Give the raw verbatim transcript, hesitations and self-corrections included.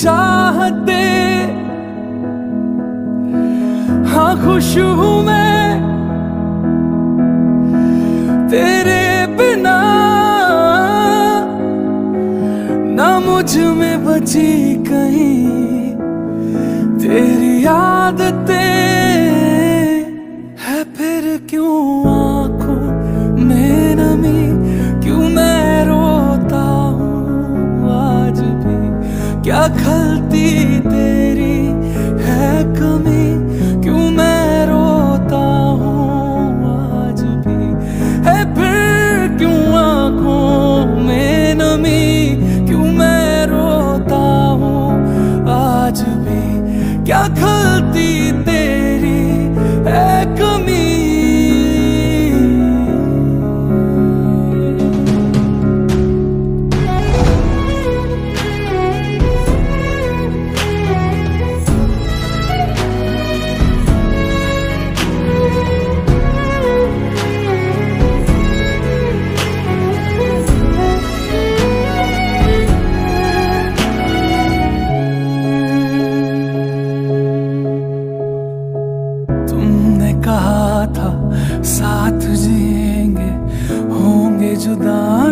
चाहते। हाँ खुश हूँ मैं तेरे बिना, ना मुझ में बची कहीं तेरी आदतें। है फिर क्यों आंखों में नमी, क्यों मैं रोता हूँ आज भी, क्या खलती तेरी है कमी, क्यों मैं रोता हूँ आज भी। है फिर क्यों आंखों में नमी, क्यों मैं रोता हूँ आज भी, क्या खलती तेरी है कमी। कहा था साथ जिएंगे, होंगे जुदा